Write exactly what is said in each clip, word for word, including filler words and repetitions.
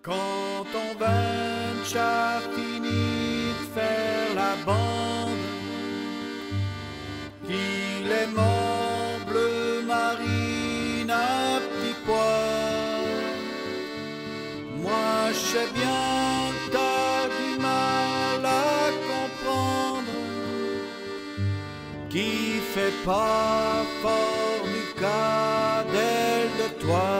Quand ton vingt-chat finit de faire la bande, qu'il est mort bleu marine à petit pois, moi je sais bien que t'as du mal à comprendre qui fait pas fort du cadelle de toi.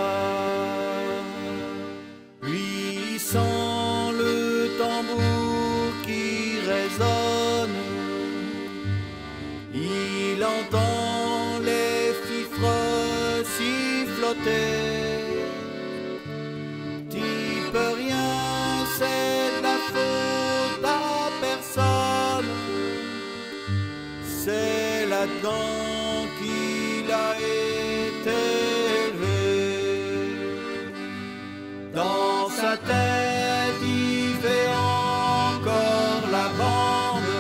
Lui sent le tambour qui résonne, il entend les fifres siffloter. T'y peux rien, c'est de la faute à personne, c'est là-dedans qu'il a été élevé. Dans sa tête il fait encore la bande,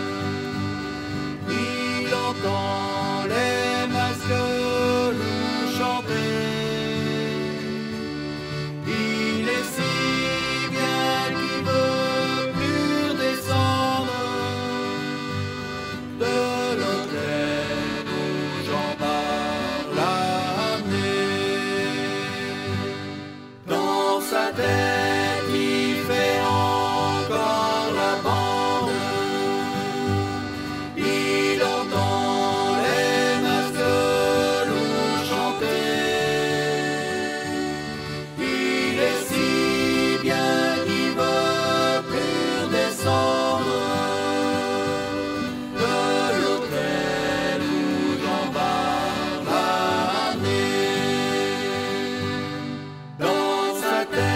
il entend les masques nous chanter. Il est si bien qu'il veut plus redescendre de l'hôtel où Jean-Bart l'a amené. Dans sa tête il fait encore la bande, il entend les masques nous chanter. Il est si bien qu'il veut plus redescendre de l'hôtel où Jean-Bart l'a amené. Dans sa tête